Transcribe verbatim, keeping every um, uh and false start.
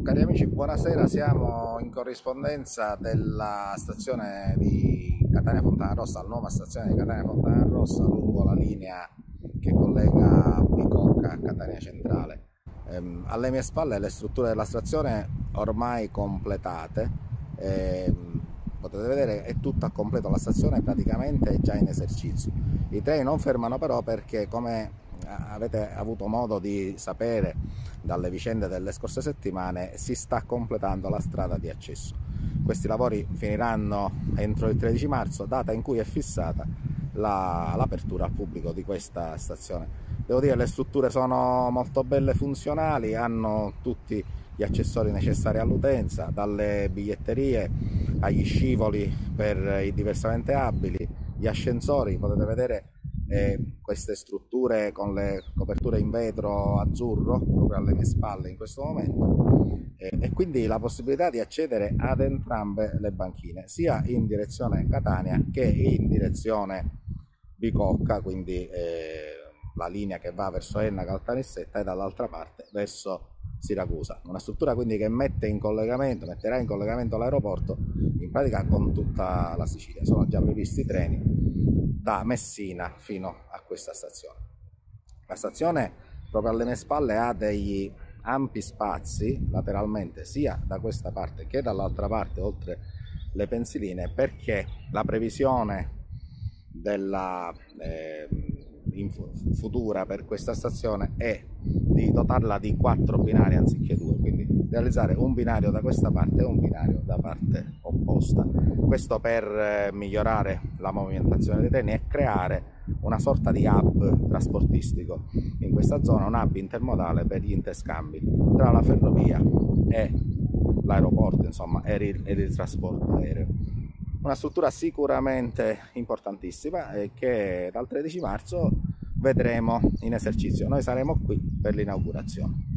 Cari amici, buonasera, siamo in corrispondenza della stazione di Catania Fontana Rossa, la nuova stazione di Catania Fontana Rossa lungo la linea che collega Bicocca a Catania Centrale. Ehm, alle mie spalle le strutture della stazione ormai completate, ehm, potete vedere è tutta a completo, la stazione praticamente è già in esercizio. I treni non fermano però perché, come avete avuto modo di sapere dalle vicende delle scorse settimane, si sta completando la strada di accesso. Questi lavori finiranno entro il tredici marzo, data in cui è fissata l'apertura al pubblico di questa stazione. Devo dire, le strutture sono molto belle e funzionali, hanno tutti gli accessori necessari all'utenza, dalle biglietterie agli scivoli per i diversamente abili, gli ascensori. Potete vedere eh, queste strutture con le coperture in vetro azzurro proprio alle mie spalle in questo momento, eh, e quindi la possibilità di accedere ad entrambe le banchine, sia in direzione Catania che in direzione Bicocca, quindi eh, la linea che va verso Enna, Caltanissetta, e dall'altra parte verso Siracusa. Una struttura quindi che mette in collegamento, metterà in collegamento l'aeroporto in pratica con tutta la Sicilia. Sono già previsti treni da Messina fino a questa stazione. La stazione proprio alle mie spalle ha degli ampi spazi lateralmente sia da questa parte che dall'altra parte, oltre le pensiline, perché la previsione della eh, in futura per questa stazione è di dotarla di quattro binari anziché due, quindi realizzare un binario da questa parte e un binario da parte opposta. Questo per migliorare la movimentazione dei treni e creare una sorta di hub trasportistico in questa zona, un hub intermodale per gli interscambi tra la ferrovia e l'aeroporto, insomma, ed il trasporto aereo. Una struttura sicuramente importantissima e che dal tredici marzo vedremo in esercizio. Noi saremo qui per l'inaugurazione.